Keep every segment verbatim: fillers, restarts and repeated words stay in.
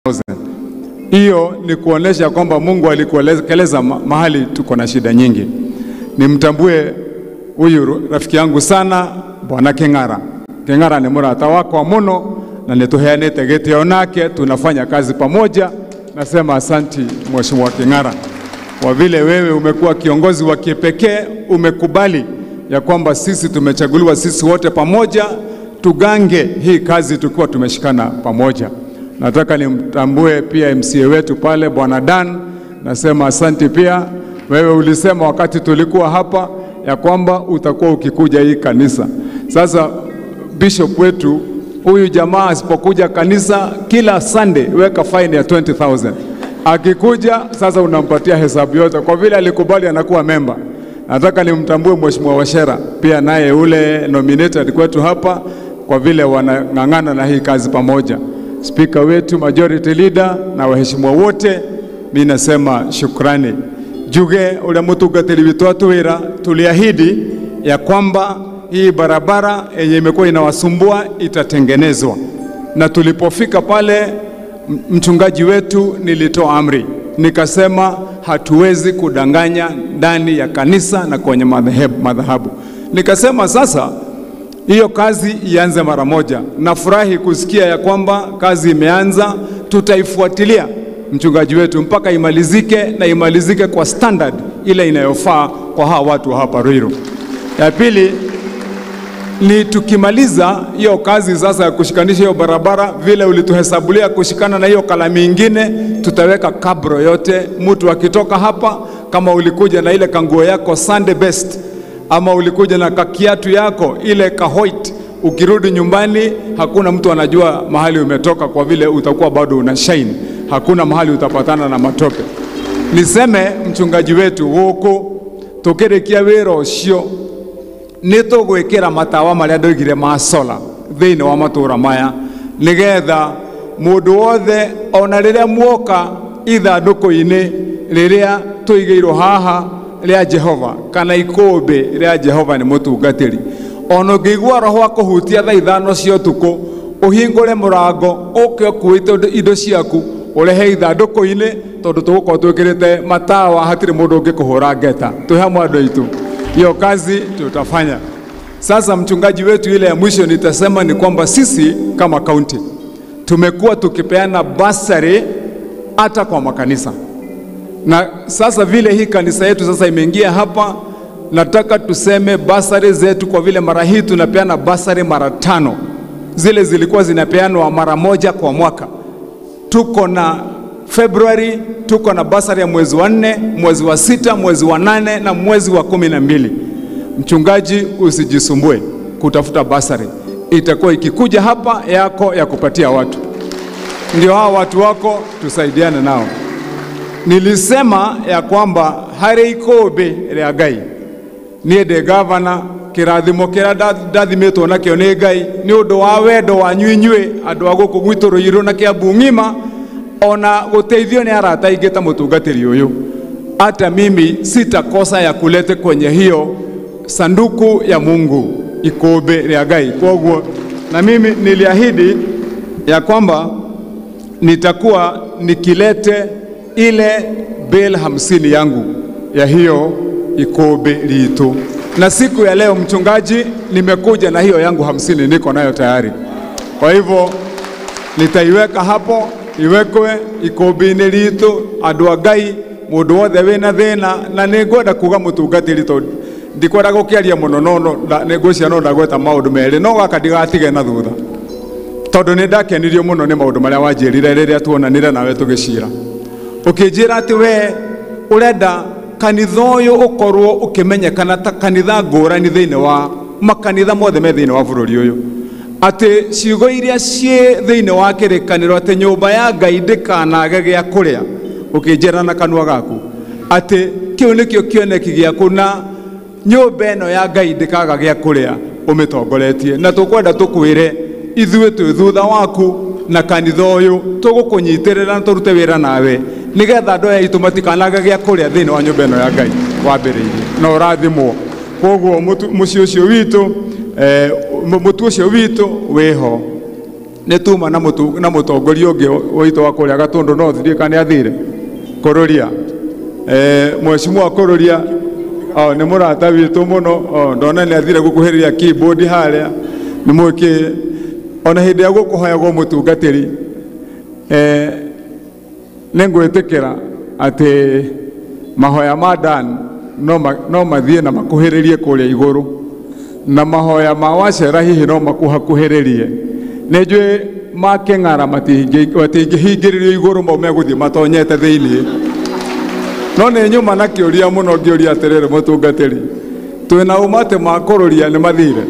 Hiyo ni kuonesha kwamba Mungu alikuelekeza mahali tuko na shida nyingi. Nimtambue huyu rafiki yangu sana Bwana King'ara. King'ara ni murata wako wa muno na nituheanite gitio nake, tunafanya kazi pamoja. Nasema asanti Mheshimiwa King'ara, kwa vile wewe umekuwa kiongozi wa kipekee, umekubali ya kwamba sisi tumechaguliwa sisi wote pamoja tugange hii kazi tukiwa tumeshikana pamoja. Nataka nimtambue pia M C A wetu pale Bwana Dan. Nasema asanti pia. Wewe ulisema wakati tulikuwa hapa ya kwamba utakuwa ukikuja hii kanisa. Sasa bishop wetu huyu jamaa asipokuja kanisa kila Sunday weka fine ya twenty thousand. Akikuja sasa unampatia hesabu yote kwa vile alikubali anakuwa member. Nataka nimtambue Mheshimiwa Wachera pia, naye ule nominated kwetu hapa kwa vile wanang'ang'ana na hii kazi pamoja. Speaker wetu, majority leader na waheshimiwa wote, mimi nasema shukrani. Juge ule mutungatiri witu atuwira, tuliahidi ya kwamba hii barabara yenye imekuwa inawasumbua itatengenezwa. Na tulipofika pale, mchungaji wetu nilitoa amri. Nikasema hatuwezi kudanganya ndani ya kanisa na kwenye madhahabu. Nikasema sasa hiyo kazi ianze mara moja. Nafurahi kusikia ya kwamba kazi imeanza, tutaifuatilia mchungaji wetu mpaka imalizike, na imalizike kwa standard ile inayofaa kwa hawa watu hapa Ruiru. Ya pili ni tukimaliza hiyo kazi sasa ya kushikanisha hiyo barabara, vile ulituhesabulia kushikana na hiyo kalami ingine, tutaweka kabro yote. Mtu akitoka hapa, kama ulikuja na ile kanguo yako Sunday best, ama ulikuja na kakiatu yako ile kahoit, ukirudi nyumbani hakuna mtu anajua mahali umetoka kwa vile utakuwa bado una shine. Hakuna mahali utapatana na matope. Niseme mchungaji wetu huko tukirekia wero ucio nito gwikira matawa maria ndoigire ma sola thiini wa matura maya, nigetha mundu wothe ona riria muoka ithanduku-ini riria tuigeirwo haha ria Jehova kana ikumbi ria Jehova ni mutungatiri, ona ngigwa roho akuhutia thaa ithano cia utuku, uhingure murango uke ukuite indo ciaku urehe ithanduku-ini, tondu tugukorwo twikirite matawa hatire mundu ungikuhura ngeta. Tuhe mwandu aitu, hiyo kazi tutafanya. Sasa mchungaji wetu, ile ya mwisho nitasema ni kwamba sisi kama county tumekuwa tukipeana basari hata kwa makanisa. Na sasa vile hii kanisa yetu sasa imeingia hapa, nataka tuseme basari zetu, kwa vile mara hii tunapeana basari mara tano. Zile zilikuwa zinapeanwa mara moja kwa mwaka. Tuko na February, tuko na basari ya mwezi wa nne, mwezi wa sita, mwezi wa nane na mwezi wa kumi na mbili. Mchungaji, usijisumbue kutafuta basari. Itakuwa ikikuja hapa yako ya kupatia watu. Ndio hao watu wako tusaidiane nao. Nilisema ya kwamba hari ikobe ria Ngai nie de governor kirathimo kira ndathimitwo nakio ni Ngai ni undu wa wendo wanyu inyue andu a guku gwitu Ruiru na Kiambu ng'ima, ona guteithio ni arata aingi ta mutungatiri uyu. Hata mimi sitakosa ya kulete kwenye hiyo sanduku ya Mungu ikobe ria Ngai. Kwa na mimi niliahidi ya kwamba nitakuwa nikilete ile bill hamsini yangu ya hiyo ikobe litu. Na siku ya leo mchungaji, nimekuja na hiyo yangu hamsini, niko nayo tayari. Kwa hivyo nitaiweka hapo, iwekwe ikobe-ini litu andu a Ngai, mundu wothe wina thina. Na ningwenda kuga mutungatiri tondu ndikwenda gukiaria muno, no ningwcia no ndagweta maundu meri, no gaka ndigatige na thutha tondu ni ndakenirio muno ni maundu maria wanjirire riria tuonanire nawe tugicira. Ukijira ati we urenda kanitha uyu ukorwo ukimenyekana ta kanitha ngurani thiini wa makanitha mothe me thiini wa bururi uyu, ati ciugo iria cie thiini wa kirikaniro ati nyumba ya Ngai ndikanage gia kuria, ukijira na kanua gaku ati kiu nikio kioneki giaku na nyumba eno ya Ngai ndikaga gia kuria, umitongoretie. Na tukwenda tukwire ithuĩ twĩ thutha waku na kanitha uyu tugukunyitirira na turute wira nawe, nigetha andu aya itu matikanage gia kuria thiini wa nyumba eno ya Ngai wambiriirie na urathimwo. Koguo muci ucio witu eh mutu ucio witu wiho netuma na mutu na mutongoria ungi wito wa kuria Gatundu North ndika ni athire kururia eh mheshimiwa kururia oh ni murata witu muno oh ndona ni athire gukuhiriria keyboard haria ni mwiki ona hindi ya gukuhoyagwo mutungatiri eh nengwetekera ati mahoya ma Dan no ma, no mathie na makuhiririe kuria iguru na mahoya ma Wacera hihi no makuhakuhiririe nejwe makeng'ara matingihingiririo iguru maume guthie matonyete thiini no ne nyuma na kiuria muno ngiuria atirire mutungatiri twina umate makururia ni mathire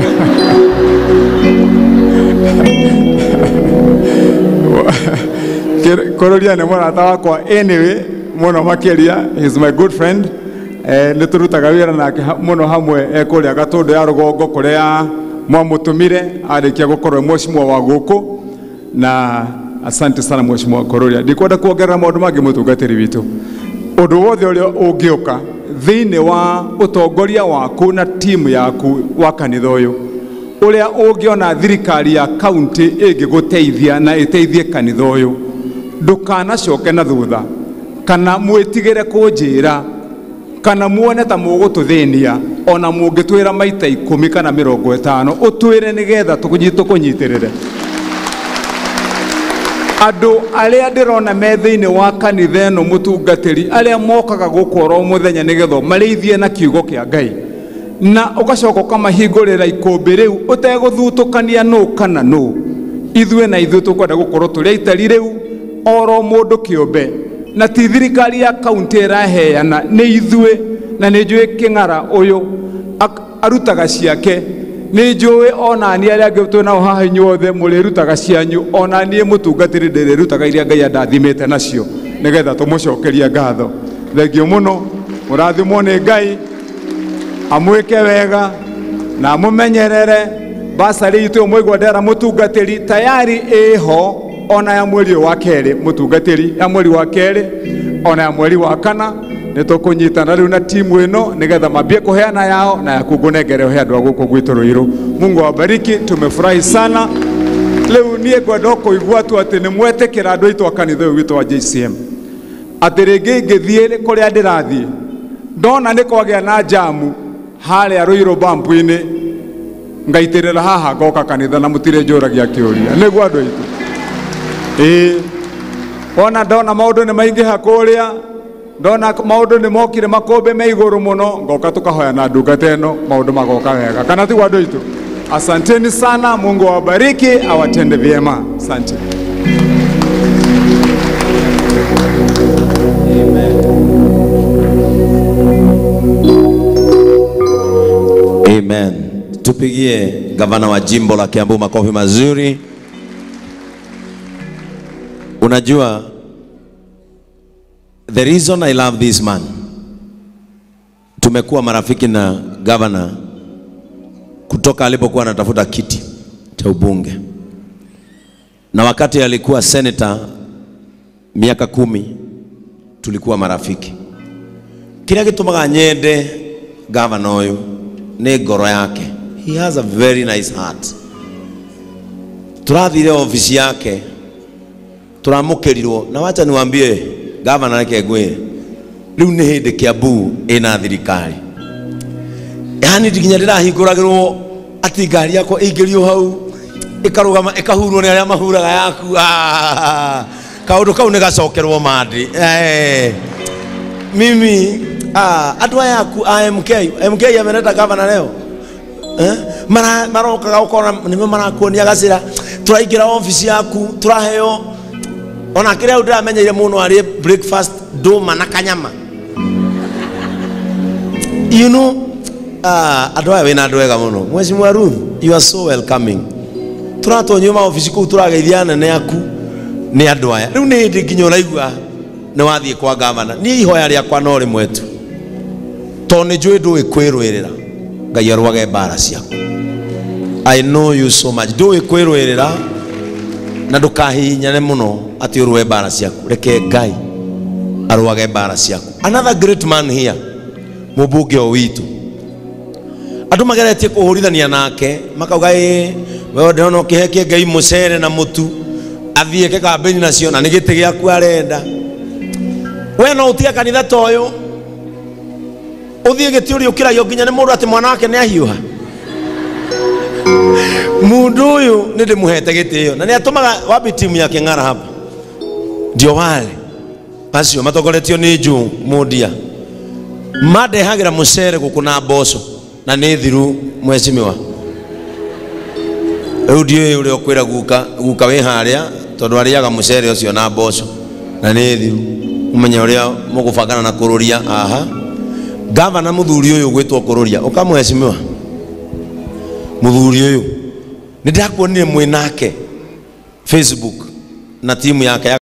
kururia ni murata wakwa anyway muno makiria. He's my good friend eh niturutaga wira nake muno hamwe ekuria Gatundu ya rugongo kuria mwamutumire arikia gukorwo mheshimiwa wa guku na asante sana mheshimiwa Kururia. Ndikwenda kuongerera maundu mangi mutungatiri witu undu wothe uria ungiuka thiini wa utongoria waku na timu yaku wa kanitha uyu uria ungiona thirikari ya county ingiguteithia na iteithie kanitha uyu ndukanacoke na thutha kana mwitigire kunjira kana muone ta mugututhinia ona mungitwira maita ikumi kana mirongo itano utwire nigetha tukunyitirire andu aria ndirona me thiini wa kanitha eno mutungatiri aria mokaga gukoro muthenya nigetha marithie na kiugo kia Ngai na ugacoka kamahingurira ikumbi riu uteguthutukania no kana no ithwe na ithwe tukwenda gukorwo turi itari riu oro mundu kiumbe na ti thirikari ya kaunti iraheana ni ithwe na ni njui king'ara uyu arutaga ciake ni njui ona ni aria ngitwe nao haha inyuothe muri rutaga cianyu ona ni mutungatiri ndiri rutaga iria Ngai andathimite nacio nigetha tumucokeria ngatho. Thengio muno murathimwo ni Ngai amwike wega na mumenyerere basari itu mwigwa ndera mutungatiri tayari eho ona ya mweri wa keri mutungatiri ya mweri wa keri ona ya mweri wa kana nitukunyitana riu na timu ino nigetha mambie kuheana yao na yakungunengere he andu aguku gwitu Ruiru. Mungu awabariki, tumefurahi sana. Leo nie ngwenda kuigua tu ati ni mwetekera andu aitu akanitha uyu witu wa J C M ati ringi ngithie kuria ndirathie ndona ni kwagia na jamu haria Ruiru bambu-ini ngaitirira haha ngoka kanitha na mutire njuragia kiuria niguo andu aitu eh ona ndona maundu ni maingi hakuria ndona maundu ni mokire makombe me iguru muno ngoka tukahoya na ndungata eno maundu magoka wega kana ti andu aitu. Asanteni sana, Mungu awabariki, awatende vyema. Asante. Amen. Tupigie gavana wa jimbo la Kiambu makofi mazuri. Unajua, the reason I love this man, tumekuwa marafiki na gavana kutoka alipokuwa anatafuta kiti cha ubunge, na wakati alikuwa senator miaka kumi tulikuwa marafiki. Kila gitumaga nyende gavana uyu ni ngoro yake. He has a very nice heart. Turathire ofisi yake turamukirirwo, na wacha niwaambie gavana reke ngwire riu ni hindi Kiambu ina thirikari, yani ndikinya ndirahinguragirwo ati ngari yako ingirio hau ikarugama ikahurwo ni aria mahuraga yaku ah kaundu kau ni gacokerwo mandi eh mimi ah andu aya yaku A M K M K ameneta gavana leo eh mara maroka ukona nime marakuonia gacira turaingira office yaku turaheo ona kiria ndiramenyeire muno ari breakfast nduma na kanyama you know. Ah, adoya wena adoega muno. Mheshimiwa Ruth, you are so welcoming. Turato nyuma ofisi ku turageithiana ne yaku ni adoya. Riu ni ndi nginya uraigua ni wathie kwa gavana. Ni ihoya ria kwa no rimwe tu. To ni njui ndu ikwirwirira. Ngai arwage mbara ciaku. I know you so much. Ndu ikwirwirira na ndukahinyane muno ati urwe mbara ciaku. Reke Ngai arwage mbara ciaku. Another great man here. Mubunge o witu andu mageretie kuhurithania nake makauga ĩ we ndona kiheke Ngai mucere na mutu athie ke kambeni nacio na nĩ gĩtĩ gĩaku arenda we no utige kanitha toyo uthie gĩtĩ ũrĩa ũkĩragio nginya nĩ mũndũ atĩ mwana wake nĩ ahiũha mundu ũyũ nĩ ndĩmũhete gĩtĩo na nĩ atũmaga wapi timu ya Kĩng'ara hapa ndio wale acio matongoretio nĩ Joe Mundia madehagira mucere gũkũ na mboco na nĩ thiru mwecimiwa rĩu ndiũĩ ũrĩa ũkwĩra guka guka wĩ harĩa tondũ arĩaga mucere ũcio na mboco na nĩ thiru umenye ũrĩa mũgũbangana na kũrũria aha gavana mũthuri ũyũ gwĩtwo kũrũria ũkamwecimiwa mũthuri ũyũ nĩ ndakuonire mwĩ nake Facebook na timu yake